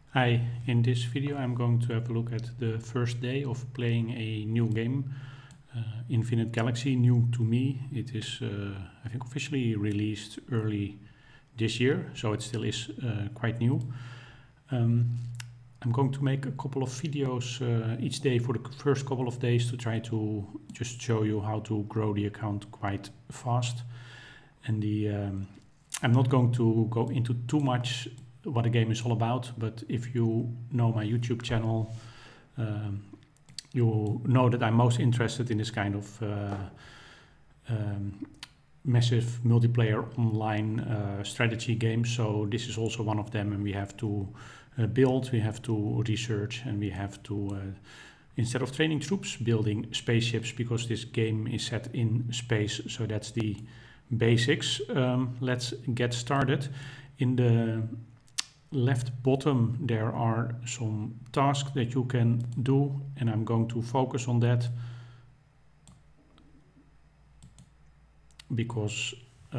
Hi, in this video I'm going to have a look at the first day of playing a new game, Infinite Galaxy. New to me. It is, I think, officially released early this year, so it still is quite new. I'm going to make a couple of videos each day for the first couple of days to try to just show you how to grow the account quite fast. And I'm not going to go into too much what the game is all about, but if you know my YouTube channel, you know that I'm most interested in this kind of massive multiplayer online strategy games. So this is also one of them, and we have to build, we have to research, and we have to, instead of training troops, building spaceships, because this game is set in space. So that's the basics. Let's get started. In the left bottom there are some tasks that you can do, and I'm going to focus on that because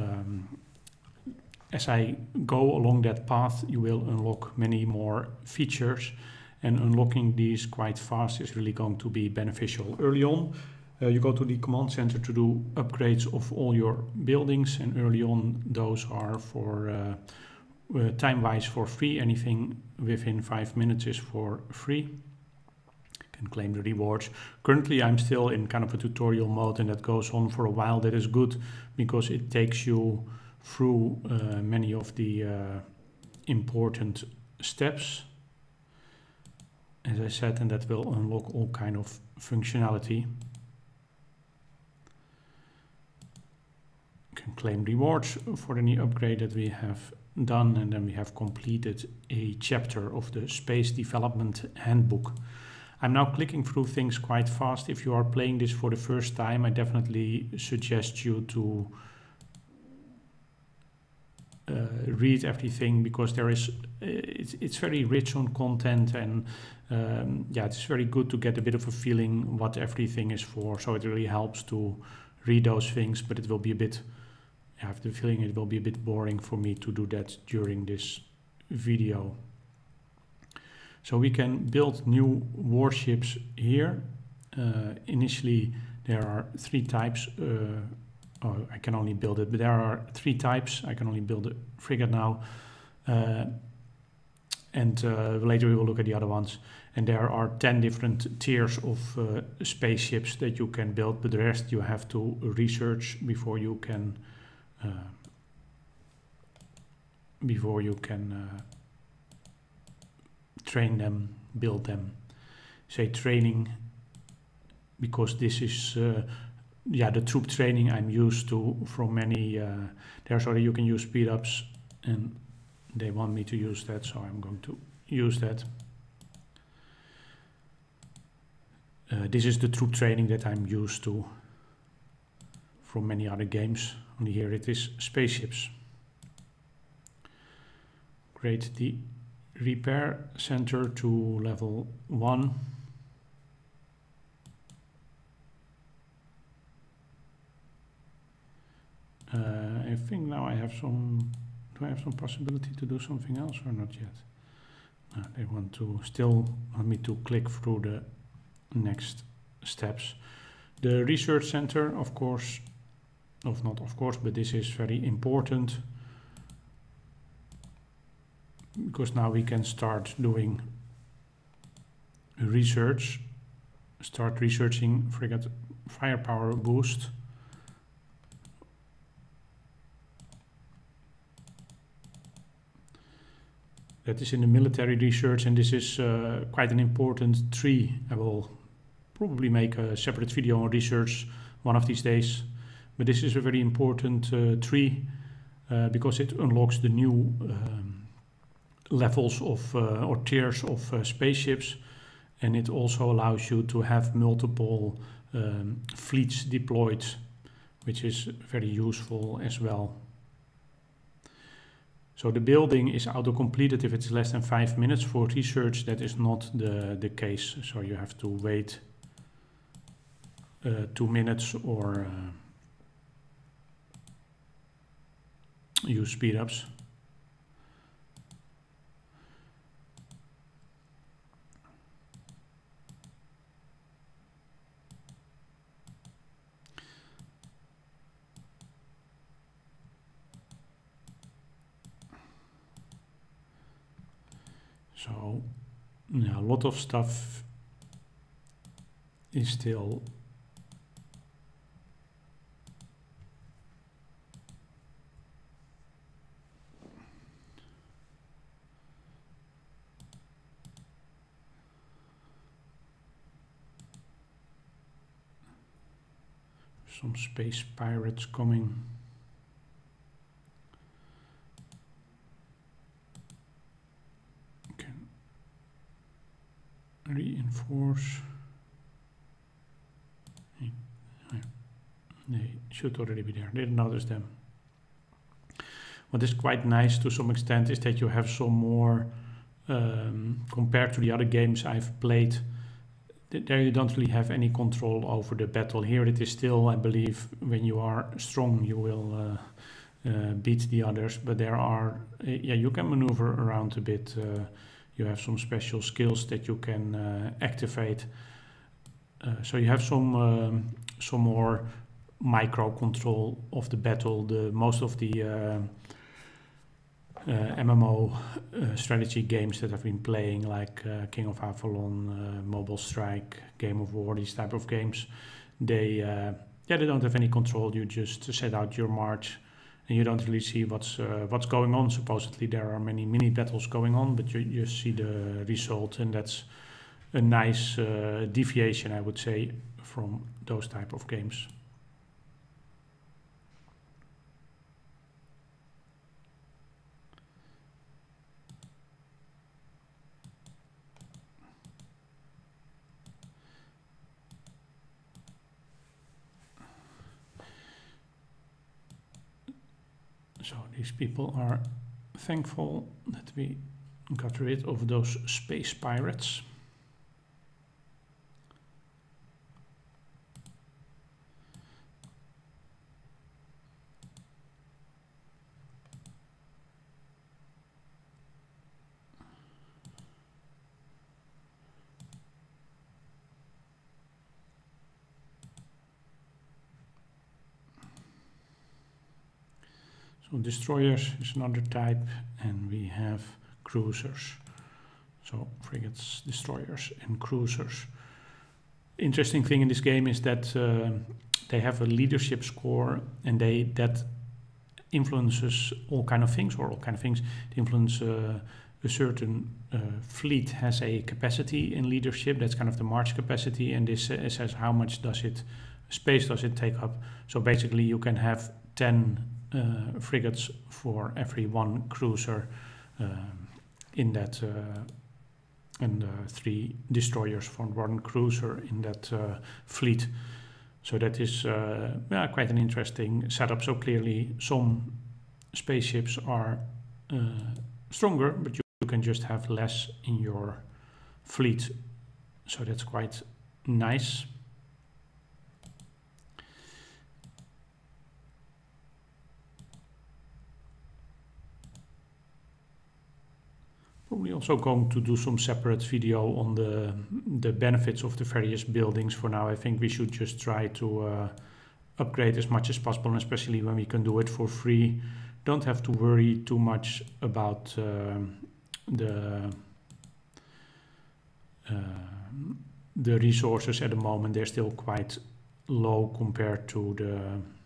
as I go along that path you will unlock many more features, and unlocking these quite fast is really going to be beneficial. Early on you go to the command center to do upgrades of all your buildings, and early on those are for time-wise for free. Anything within 5 minutes is for free. You can claim the rewards. Currently I'm still in kind of a tutorial mode, and that goes on for a while. That is good because it takes you through many of the important steps, as I said, and that will unlock all kind of functionality. You can claim rewards for any upgrade that we have done, and then we have completed a chapter of the Space Development Handbook. I'm now clicking through things quite fast. If you are playing this for the first time, I definitely suggest you to read everything, because there is it's very rich on content, and yeah, it's very good to get a bit of a feeling what everything is for. So it really helps to read those things, but it will be a bit, I have the feeling it will be a bit boring for me to do that during this video. So we can build new warships here. Initially there are 3 types. Oh, I can only build it, but there are 3 types. I can only build a frigate now. And later we will look at the other ones. And there are 10 different tiers of spaceships that you can build, but the rest you have to research before you can train them, build them. Say training, because this is yeah, the troop training I'm used to from many. There's already, you can use speed ups, and they want me to use that, so I'm going to use that. This is the troop training that I'm used to from many other games. Only here it is spaceships. Create the repair center to level 1. I think now I have some, do I have some possibility to do something else or not yet? No, they want to still want me to click through the next steps. The research center, of course, not of course, but this is very important, because now we can start doing research, start researching frigate firepower boost. That is in the military research, and this is quite an important tree. I will probably make a separate video on research one of these days, but this is a very important tree because it unlocks the new levels of or tiers of spaceships, and it also allows you to have multiple fleets deployed, which is very useful as well. So the building is auto-completed if it's less than 5 minutes. For research that is not the case, so you have to wait 2 minutes or use speed ups. So yeah, a lot of stuff is still some space pirates coming. Can reinforce. They should already be there. Didn't notice them. What is quite nice to some extent is that you have some more, compared to the other games I've played, there you don't really have any control over the battle. Here it is still, I believe, when you are strong you will beat the others, but there are, yeah, you can maneuver around a bit. You have some special skills that you can activate. So you have some more micro control of the battle. Most of the MMO strategy games that I've been playing, like King of Avalon, Mobile Strike, Game of War, these type of games, they don't have any control. You just set out your march, and you don't really see what's going on. Supposedly there are many mini battles going on, but you just see the result, and that's a nice deviation, I would say, from those type of games. So these people are thankful that we got rid of those space pirates. So destroyers is another type, and we have cruisers. So frigates, destroyers, and cruisers. Interesting thing in this game is that they have a leadership score, and that influences all kind of things, It influence a certain fleet has a capacity in leadership. That's kind of the march capacity, and this says how much space does it take up. So basically, you can have 10 frigates for every one cruiser in that, and 3 destroyers for one cruiser in that fleet. So that is quite an interesting setup. So clearly some spaceships are stronger, but you can just have less in your fleet. So that's quite nice. Probably also going to do some separate video on the benefits of the various buildings. For now, I think we should just try to upgrade as much as possible, and especially when we can do it for free. Don't have to worry too much about the resources at the moment. They're still quite low compared to the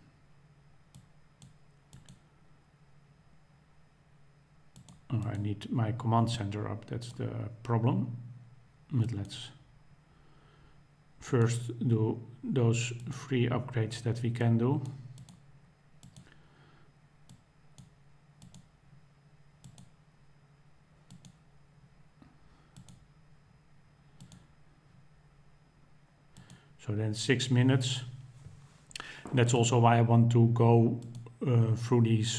I need my command center up, that's the problem. But let's first do those free upgrades that we can do. So then 6 minutes. That's also why I want to go through these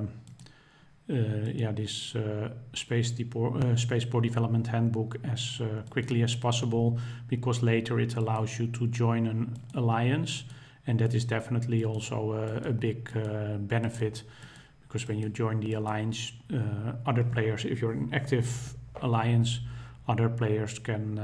this Spaceport Development Handbook as quickly as possible, because later it allows you to join an alliance, and that is definitely also a big benefit, because when you join the alliance, other players, if you're in an active alliance, other players can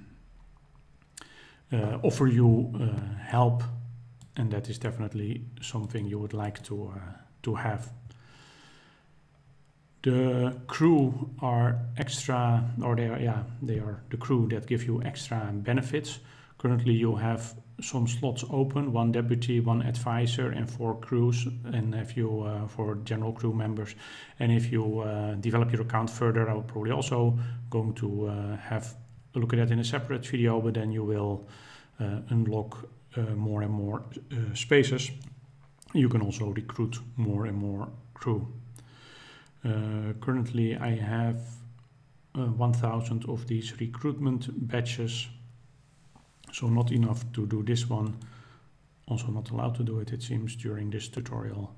offer you help, and that is definitely something you would like to have. The crew are extra, or they are the crew that give you extra benefits. Currently you have some slots open, 1 deputy, 1 advisor, and 4 crews, and if you for general crew members. And if you develop your account further, I will probably also going to have a look at that in a separate video, but then you will unlock more and more spaces. You can also recruit more and more crew. Currently I have 1000 of these recruitment badges, so not enough to do this one. Also not allowed to do it, it seems, during this tutorial.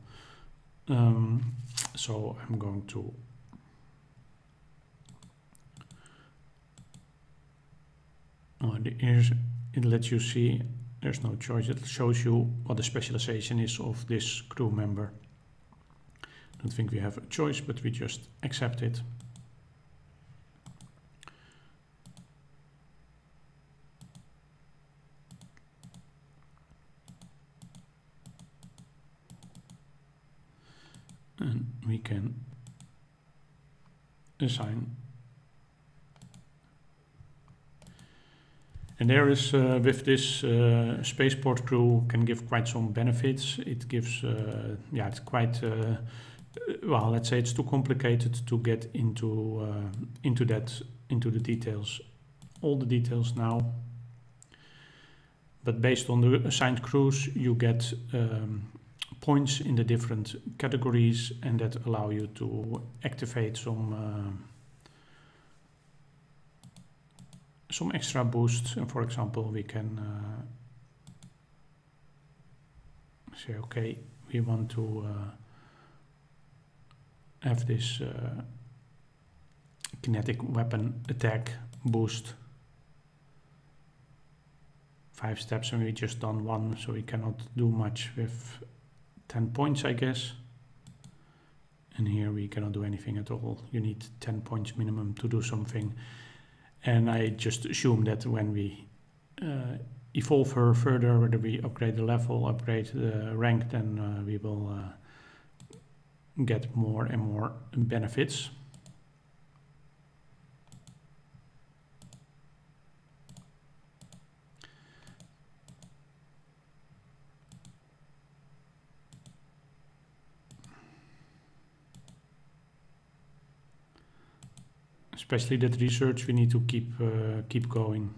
So I'm going to it lets you see there's no choice. It shows you what the specialization is of this crew member. I don't think we have a choice, but we just accept it. And we can assign. And there is, with this spaceport crew, can give quite some benefits. It gives, yeah, it's quite, well, let's say it's too complicated to get into the details, all the details now. But based on the assigned crews, you get points in the different categories, and that allow you to activate some extra boosts. And for example, we can say, okay, we want to have this kinetic weapon attack boost 5 steps, and we just done 1, so we cannot do much with 10 points, I guess. And here we cannot do anything at all. You need 10 points minimum to do something. And I just assume that when we evolve her further, whether we upgrade the level, upgrade the rank, then we will get more and more benefits. Especially that research we need to keep going.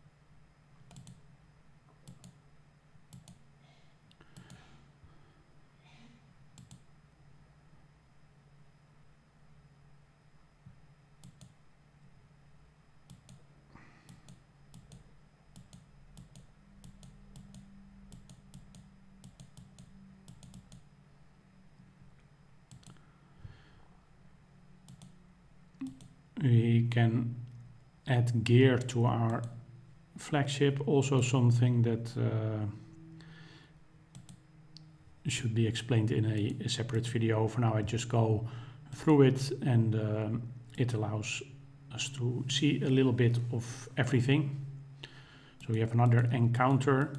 We can add gear to our flagship, also something that should be explained in a separate video. For now I just go through it, and it allows us to see a little bit of everything. So we have another encounter.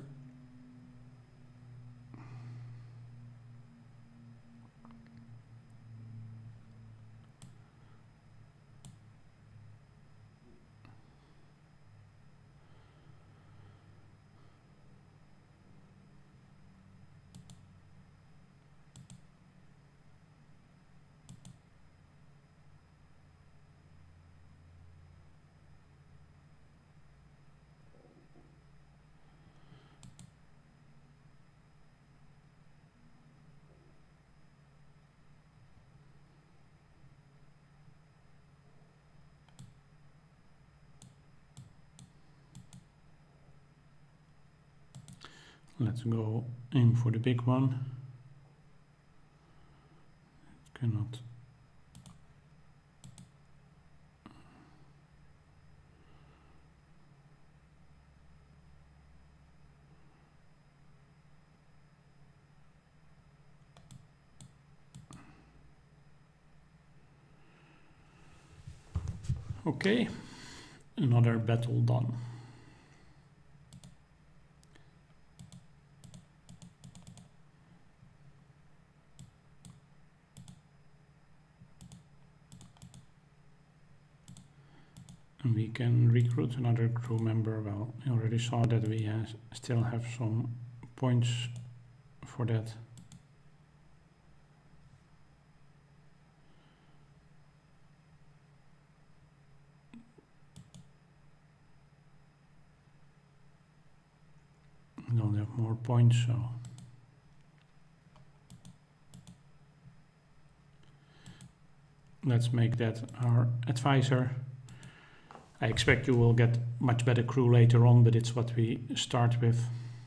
Let's go aim for the big one. It cannot. Okay, another battle done. And we can recruit another crew member. Well, we already saw that we still have some points for that. We don't have more points, so let's make that our advisor. I expect you will get much better crew later on, but it's what we start with.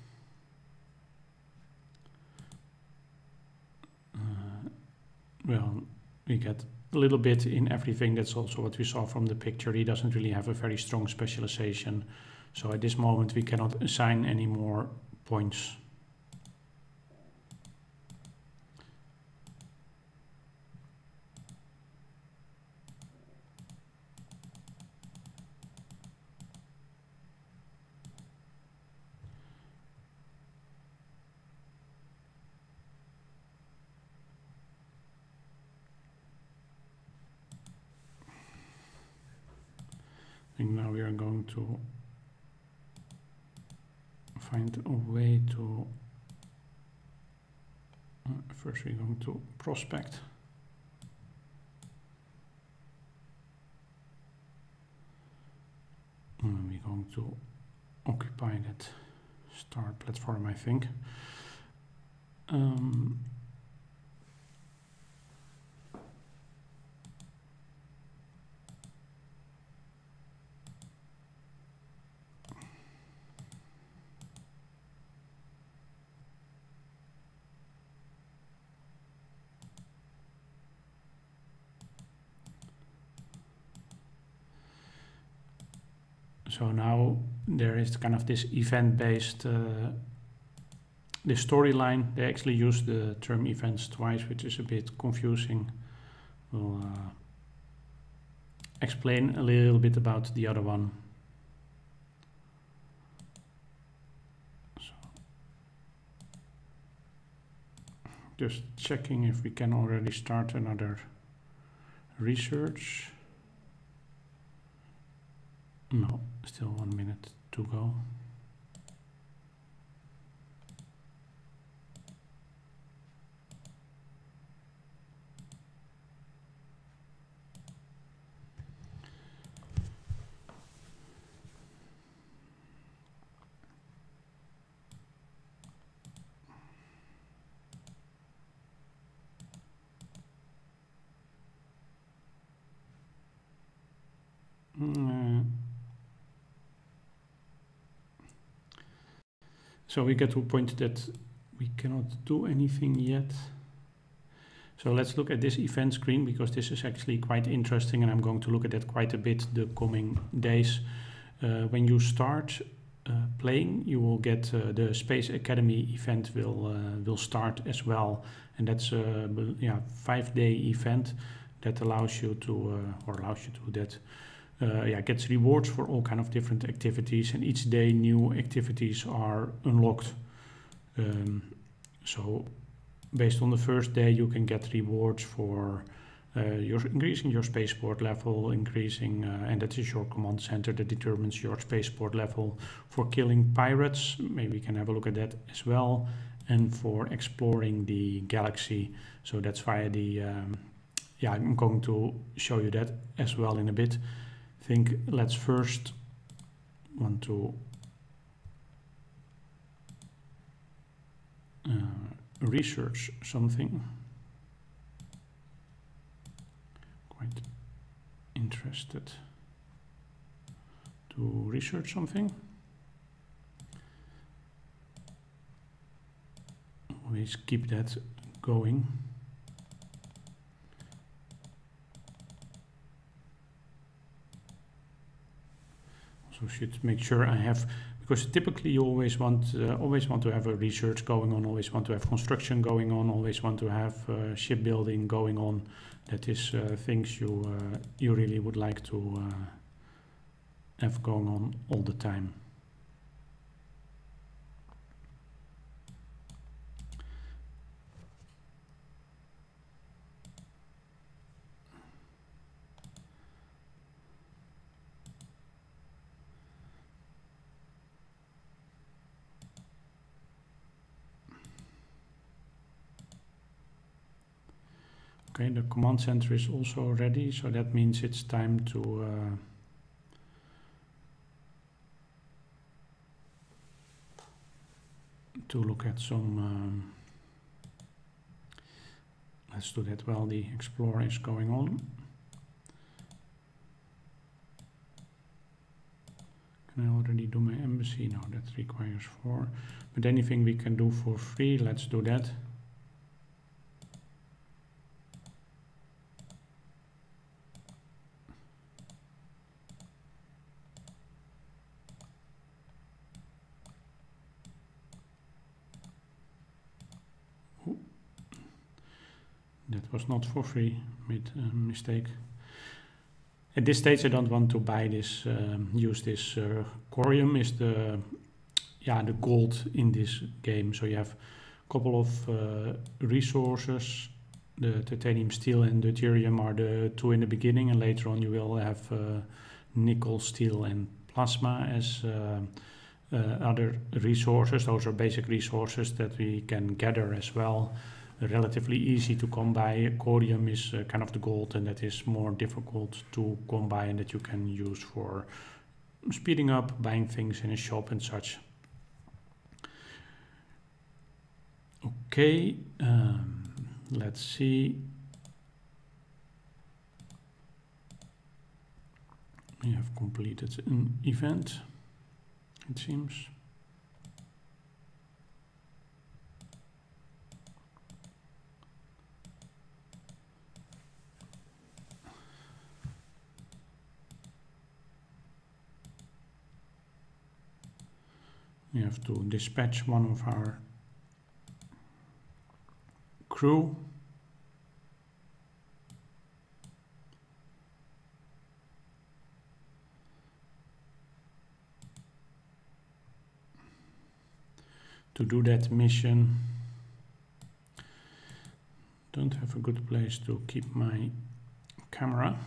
Well, we get a little bit in everything. That's also what we saw from the picture. He doesn't really have a very strong specialization. So at this moment we cannot assign any more points. I think now we are going to find a way to first we're going to prospect. And we're going to occupy that star platform, I think. So now there is kind of this event-based, this storyline. They actually use the term events twice, which is a bit confusing. We'll explain a little bit about the other one. So, just checking if we can already start another research. No, still 1 minute to go. So we get to a point that we cannot do anything yet. So let's look at this event screen, because this is actually quite interesting and I'm going to look at that quite a bit the coming days. When you start playing, you will get the Space Academy event will start as well, and that's a 5-day event that allows you to gets rewards for all kind of different activities, and each day new activities are unlocked. So based on the first day you can get rewards for increasing your spaceport level, and that is your command center that determines your spaceport level, for killing pirates, maybe we can have a look at that as well, and for exploring the galaxy. So that's via the I'm going to show you that as well in a bit. I think let's first want to research something. Quite interested to research something. Always keep that going. Also should make sure I have, because typically you always want to have a research going on, always want to have construction going on, always want to have shipbuilding going on. That is things you really would like to have going on all the time. Okay, the command center is also ready, so that means it's time to look at some. Let's do that while the Explorer is going on. Can I already do my embassy? No, that requires 4. But anything we can do for free, let's do that. That was not for free, made a mistake. At this stage I don't want to buy this, use this Corium is the gold in this game. So you have a couple of resources, the titanium, steel and deuterium are the 2 in the beginning, and later on you will have nickel, steel and plasma as other resources. Those are basic resources that we can gather as well. Relatively easy to come by. Corium is kind of the gold, and that is more difficult to come by, and that you can use for speeding up, buying things in a shop and such. Okay, let's see. We have completed an event, it seems. We have to dispatch one of our crew. To do that mission, don't have a good place to keep my camera.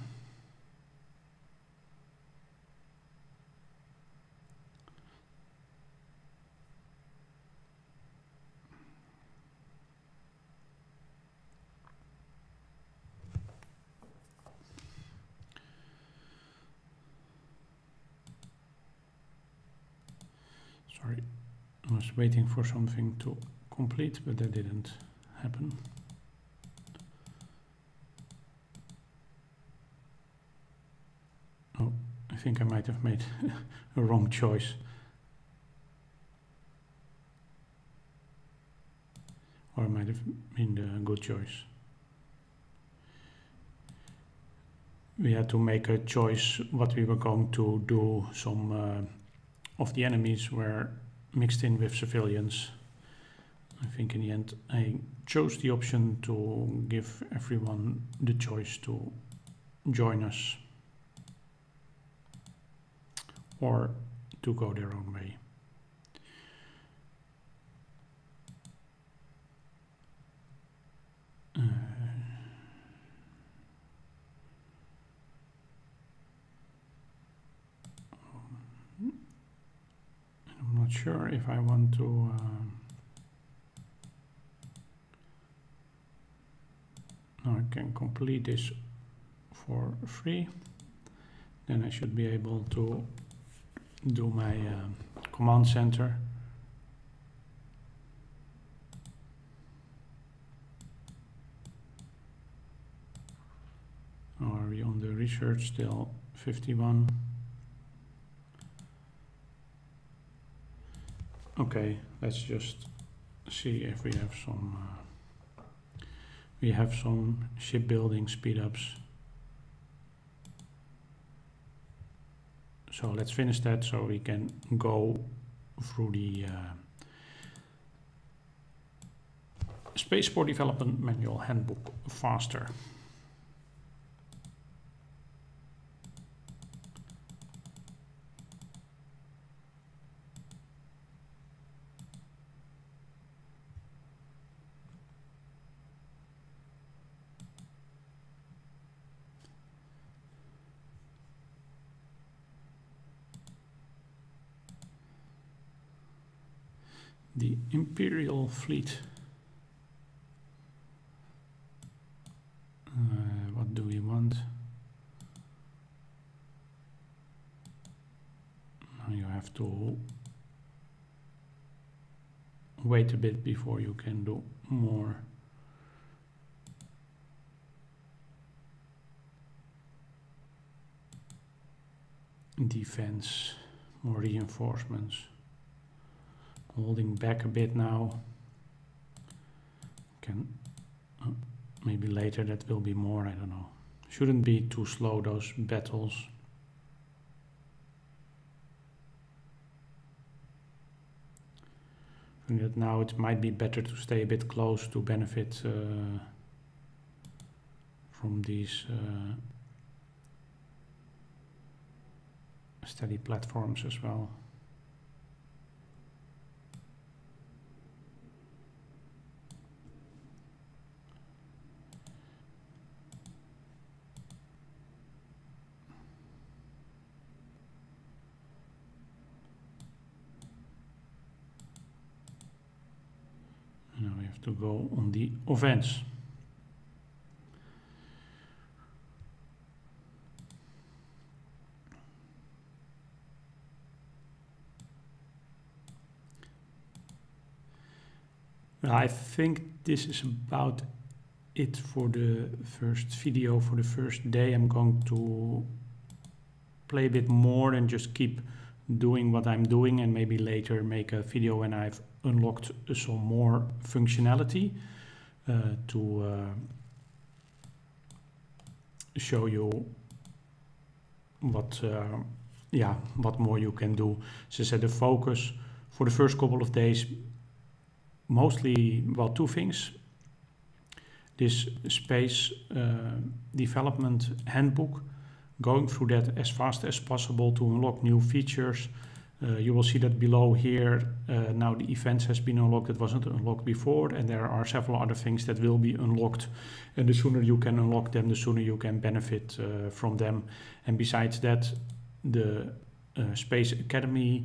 Sorry, I was waiting for something to complete, but that didn't happen. Oh, I think I might have made a wrong choice. Or it might have been the good choice. We had to make a choice what we were going to do. Some of the enemies were mixed in with civilians. I think in the end I chose the option to give everyone the choice to join us or to go their own way. I'm not sure if I want to now I can complete this for free. Then I should be able to do my command center. Are we on the research still? 51. Okay, let's just see if we have some shipbuilding speed-ups. So let's finish that so we can go through the Spaceport Development Manual Handbook faster. The Imperial Fleet. have to wait a bit before you can do more. Defense, more reinforcements. Holding back a bit now. Can maybe later that will be more, I don't know. Shouldn't be too slow, those battles. I think that now it might be better to stay a bit close to benefit from these steady platforms as well. Now we have to go on the offense. I think this is about it for the first video, for the first day. I'm going to play a bit more and just keep doing what I'm doing, and maybe later make a video when I've unlocked some more functionality to show you what more you can do. As I said, the focus for the first couple of days, mostly, well, two things. This space development handbook, going through that as fast as possible to unlock new features. You will see that below here. Now the events has been unlocked. It wasn't unlocked before, and there are several other things that will be unlocked. And the sooner you can unlock them, the sooner you can benefit from them. And besides that, the Space Academy,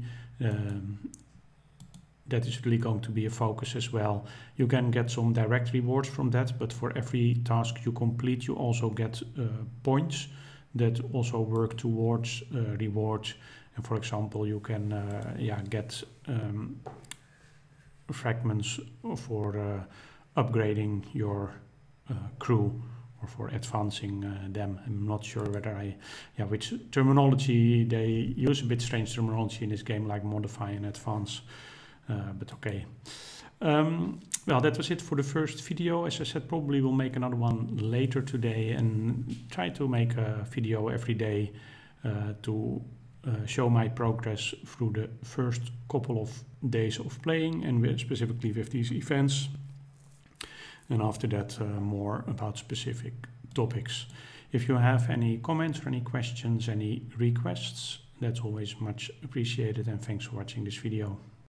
that is really going to be a focus as well. You can get some direct rewards from that, but for every task you complete, you also get points that also work towards rewards. And for example, you can get fragments for upgrading your crew or for advancing them. I'm not sure whether which terminology they use. A bit strange terminology in this game, like modify and advance. But okay. Well, that was it for the first video. As I said, probably we'll make another one later today and try to make a video every day to show my progress through the first couple of days of playing, and specifically with these events. And after that, more about specific topics. If you have any comments or any questions, any requests, that's always much appreciated, and thanks for watching this video.